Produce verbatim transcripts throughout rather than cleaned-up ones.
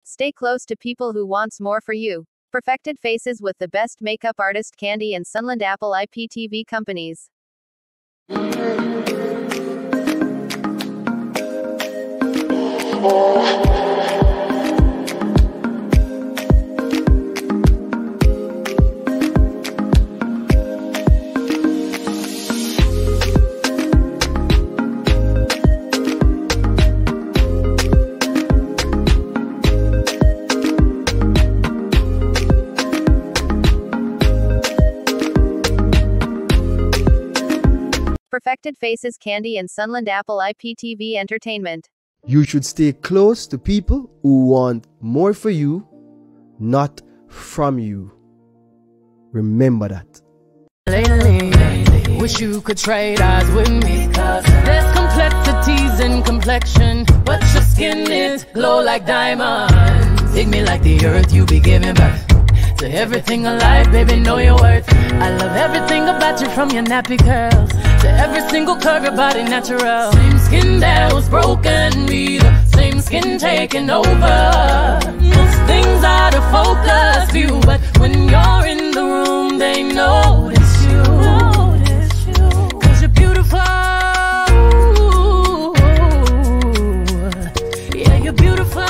Stay close to people who wants more for you. Perfected faces with the best makeup artist Candy and Sunland Apple I P T V companies. Perfected Faces Candy and Sunland Apple I P T V Entertainment. You should stay close to people who want more for you, not from you. Remember that. Lately, lately, wish you could trade eyes with me. Cause there's complexities in complexion, but your skin is glow like diamonds. Dig me like the earth, you be giving birth to everything alive, baby, know your worth. I love everything about you, from your nappy curls to every single curve, your body natural. Same skin that was broken, be the same skin taking over. Most things out of focus view, but when you're in the room, they notice you. Notice you. Cause you're beautiful. Yeah, you're beautiful.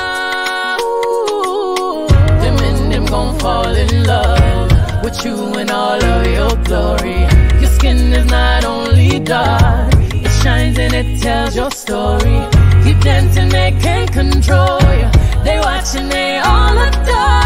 Them and them gon' fall in love with you in all of your glory. Your skin is not only dark, it shines and it tells your story. Keep dancing, they can't control you. They watching, they all adore.